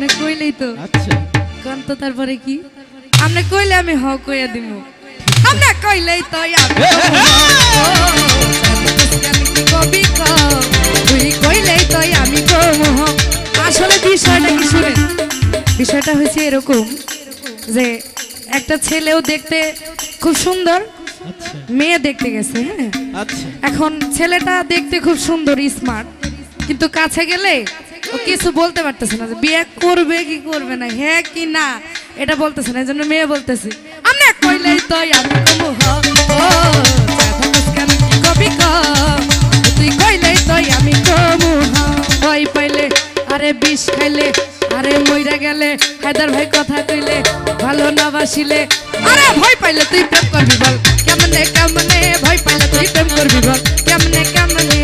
আপনি কইলেই তো আচ্ছা কোন তো তারপরে কি আপনি কইলে আমি হ কইয়া দিমু আপনি কইলেই তো আমি কবি ক তুই কইলেই তো আমি কমু আসলে বিষয়টা কি শুনেন বিষয়টা হয়েছে এরকম যে একটা ছেলেও দেখতে খুব সুন্দর মেয়ে দেখতে গেছে হ্যাঁ আচ্ছা এখন ছেলেটা দেখতে খুব সুন্দর স্মার্ট কিন্তু কাছে গেলে ও কিছু বলতে পারতেছে না যে বিয়ে করবে কি করবে না হ্যাঁ কি না এটা বলতেছে না এজন্য মেয়ে বলতেছে আমরা কইলেই তো আমি কমু হ ও কেন কি কবি ক তুই কইলেই তো আমি কমু হ ভয় পাইলে আরে বিষ খাইলে আরে মইরা গেলে হায়দার ভাই কথা কইলে ভালো না বাসিলে আরে ভয় পাইলে তুই প্রেম করবি বল কেমনে কেমনে ভয় পাইলে তুই প্রেম করবি বল কেমনে কেমনে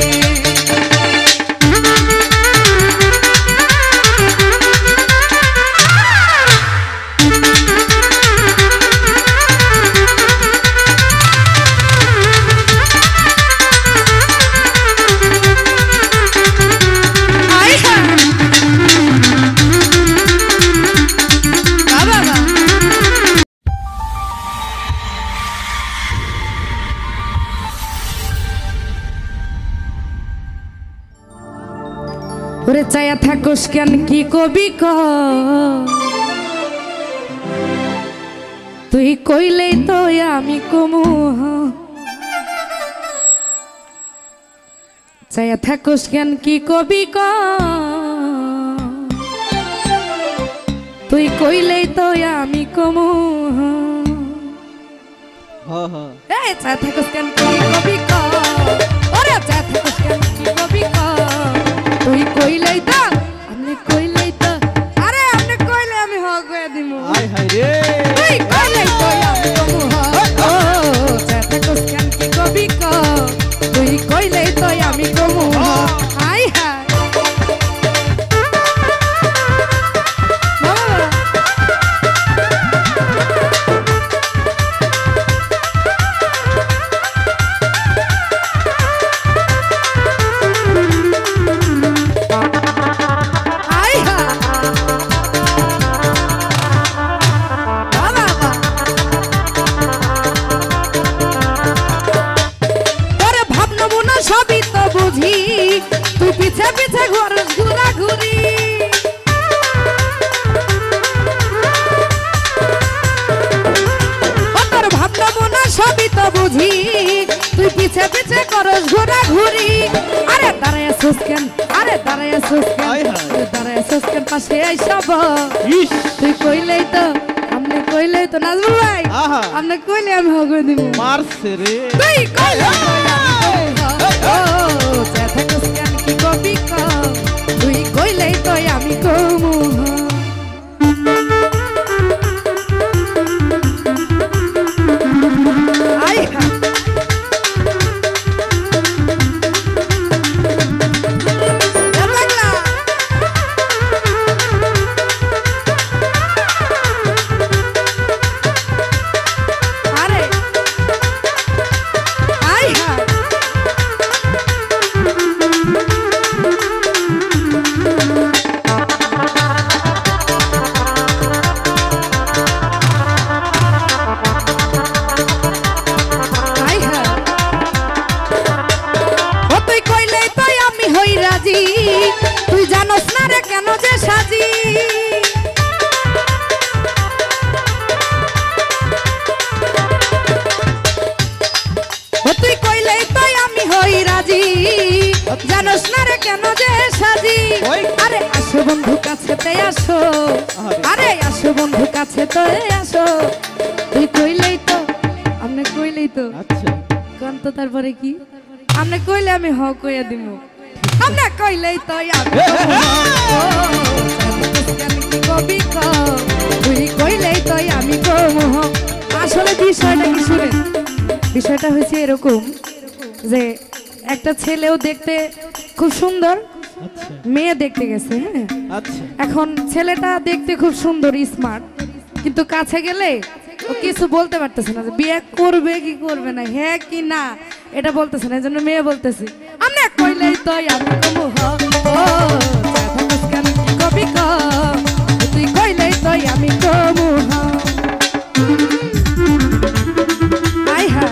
ওরে চায়া থাকোস কেন কি কবি ক তুই কইলেই তো আমি কমু চায়া থাকোস কেন কি কবি ক তুই কইলেই তো আমি কমু এই চায়া থাকোস কেন কি কবি ক ওরে চায়া থাকোস কেন কি কবি ক তুই কইলেই তো আপনি কইলেই তো আরে আপনি কইলে আমি হ কইয়া দিমু হাই হাই রে তুই কইলেই তো আমি কমু হ ও চাতে কোস কেন কি কবি ক তুই কইলেই তো আমি কমু হ হাই হাই তুই পিছে পিছে ঘরস ঘুরা ঘুরি তোর ভাবনা মনা সবই তো বুঝি তুই পিছে পিছে করস ঘুরা ঘুরি আরে দাঁড়ায় সুস্কেন আরে দাঁড়ায় সুস্কেন দাঁড়ায় সুস্কেন পাশে আইসব তুই কইলেই তো আপনি কইলেই তো নাজমুল ভাই আপনি কইলে আমি হগ দিব মারছে রে তুই কইলে কি কবি ক তুই কইলেই তো আমি কমু তুই জানোস না রে কেন যে সাজি তুই কইলেই তো আমি হই রাজি জানোস না রে কেন যে সাজি আরে আসো বন্ধু কাছেতে আসো আরে আসো বন্ধু কাছেতে আসো তুই কইলেই তো আপনি কইলেই তো আচ্ছা কোন তো তারপরে কি আপনি কইলে আমি হ কইয়া দিমু আমরা কইলেই তো আমি কবি ক তুই কইলেই তো আমি কমু আসলে বিষয়টা কি শুনেন বিষয়টা হয়েছে এরকম যে একটা ছেলেও দেখতে খুব সুন্দর মেয়ে দেখতে গেছে হ্যাঁ এখন ছেলেটা দেখতে খুব সুন্দর স্মার্ট কিন্তু কাছে গেলে ও কিছু বলতে পারতেছে না যে বিয়ে করবে কি করবে না হ্যাঁ কি না এটা বলতেছে না এজন্য মেয়ে বলতেছে আমরা কইলেই তো আমি কমু হ ও কেন কি কবি ক আমি কমু হ্যাঁ আয় হ্যাঁ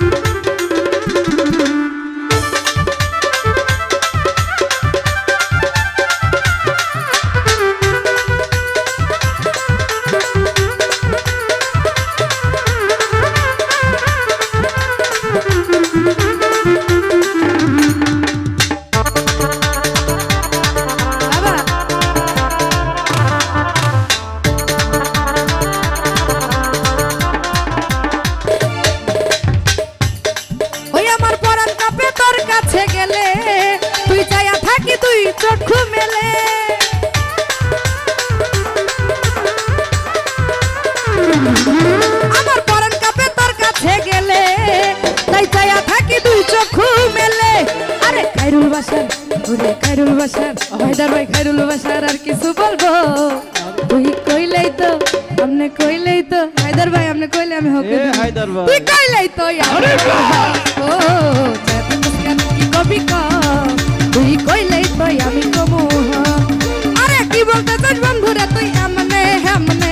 চক্ষু মেলে আমার পরাণ কাঁপে তোর কাছে গেলে তাই চাইয়া থাকি দুই চক্ষু মেলে আরে খায়রুল বাসার ওরে খায়রুল বাসার হায়দার ভাই খায়রুল বাসার আর কিছু বলবো তুই কইলেই তো আমনে কইলেই তো হায়দার ভাই আমনে কইলে আমি হবে হায়দার ভাই তুই কইলেই তো আরে ও চাঁদ মুস্কান কি কবি ক তুই কইলেই তো আমি কমু আরে কি বলতে চাস বন্ধুরে তুই এমনে হেমনে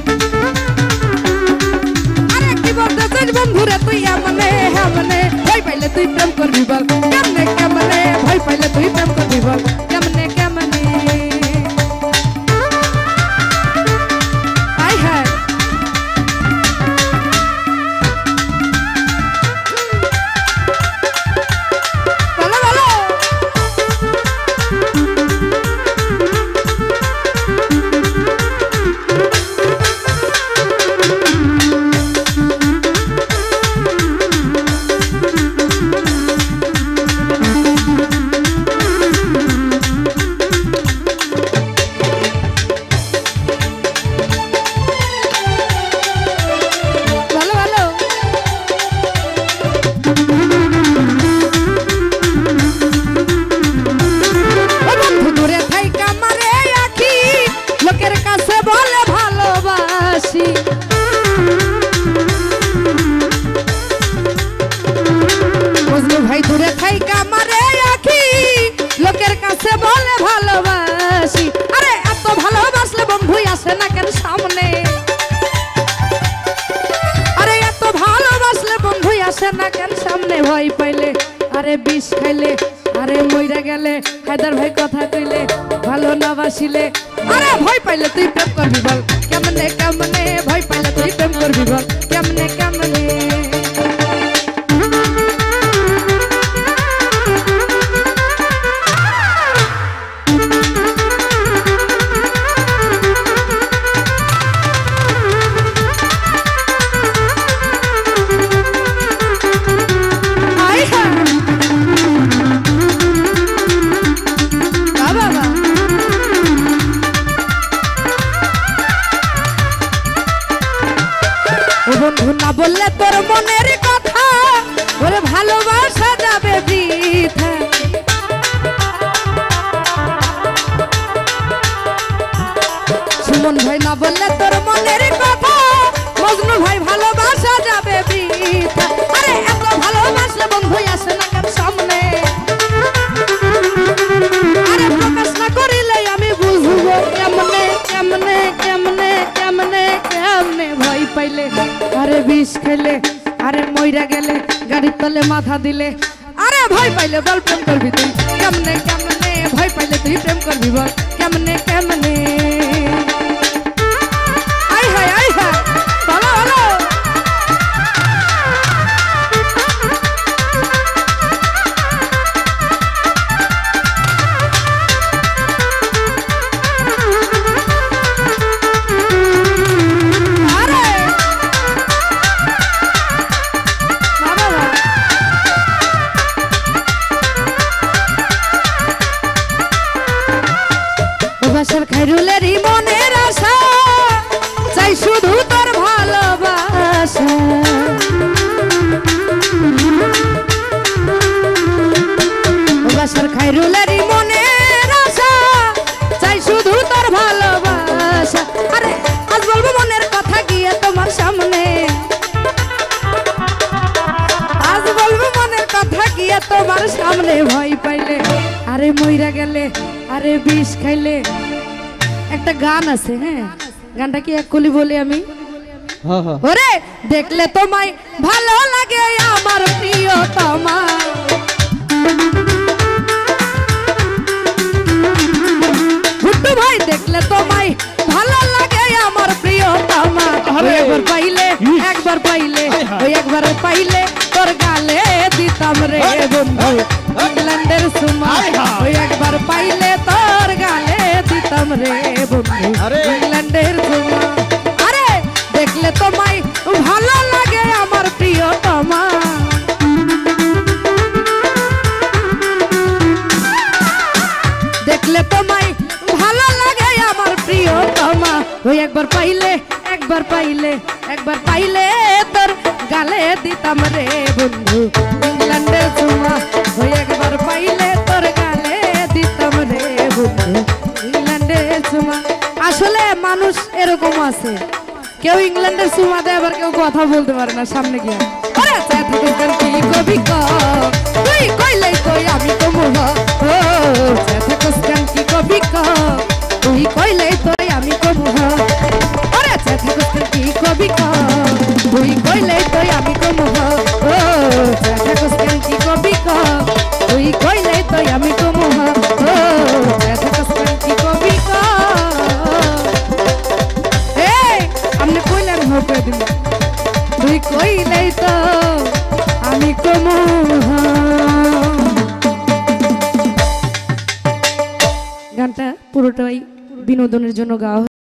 আরে কি বলতে চাস বন্ধুরে তুই এমনে হেমনে ভয় পাইলে তুই প্রেম করবি বল কেমনে কেমনে ভয় পাইলে তুই প্রেম করবি বল কেমনে কেমনে আয় হায় বলো বলো ভাই দূরে থাইকা মারে আখি লোকের কাছে বলে ভালোবাসি আরে এত ভালোবাসলে বন্ধু আসে না কেন সামনে আরে এত ভালোবাসলে বন্ধু আসে না কেন সামনে ভয় পাইলে আরে বিষ খাইলে আরে মইরা গেলে হায়দার ভাই কথা কইলে ভালো না বাসিলে আরে ভয় পাইলে তুই প্রেম করবি বল কেমনে কেমনে ভয় পাইলে তুই প্রেম করবি বল কেমনে কেমনে বন্ধু না বললে তোর মনের কথা ওরে ভালোবাসা যাবে বৃথা সুমন ভাই না বললে তোর মনের কথা মজনু ভাই ভালোবাসা যাবে বৃথা আরে এত ভালোবাসলে বন্ধু আসে না কেন সামনে আরে প্রকাশ না করিলে আমি বুঝবো কেমনে কেমনে কেমনে কেমনে কেমনে ভয় পাইলে আরে বিষ খেলে আরে মইরা গেলে গাড়ির তলে মাথা দিলে আরে ভয় পাইলে বল প্রেম করবি তুই কেমনে কেমনে ভয় পাইলে তুই প্রেম করবি বল কেমনে কেমনে আয় হায় আয় হায় বলো বলো খায়রুলেরই মনের আশা চাই শুধু তোর ভালোবাসা বাসার খায়রুলেরই মনের আশা চাই শুধু তোর ভালোবাসা আরে আজ বলবো মনের কথা গিয়ে তোমার সামনে আজ বলবো মনের কথা গিয়ে তোমার সামনে ভয় পাইলে আরে মইরা গেলে আরে বিষ খাইলে একটা গান আছে হ্যাঁ গানটা কি এক কলি বলি আমি? হ্যাঁ হ্যাঁ। ওরে দেখলে তোমায় ভালো লাগে আমার প্রিয়তমা, গুড্ডু ভাই দেখলে তোমায় ভালো লাগে আমার প্রিয়তমা। একবার পাইলে একবার পাইলে ওই একবার পাইলে তোর গালে দিতাম রে বন্ধু ইংল্যান্ডের সুমা, ওই একবার পাইলে তোর গালে দিতাম রে বন্ধু ইংল্যান্ডের সুমা। আরে দেখলে তোমায় ভালো লাগে আমার প্রিয়তমা, দেখলে তোমায় ভালো লাগে আমার প্রিয়তমা, ওই একবার পাইলে একবার পাইলে একবার পাইলে তোর গালে দিতাম রে বন্ধু ইংল্যান্ডের চুমা, ওই একবার পাইলে তোর গালে দিতাম রে বন্ধু ইংল্যান্ডের চুমা। আসলে মানুষ এরকম আছে, কেউ ইংল্যান্ডের চুমা দেয় আবার কেউ কথা বলতে পারে না সামনে গিয়ে। কি কবি তুই কইলে কই আমি কমুহ, কি কবি তুই কইলে তোই আমি কমুহ, কি কবি তুই কইলে তোই আমি কমুহ, কি কবি তুই কইলে তোই আমি কমুহ, কি কবি আপনি কইলেন হবে দিন তুই কইলেই তো আমি কমুহ। গানটা পুরোটাই বিনোদনের জন্য গাওয়া।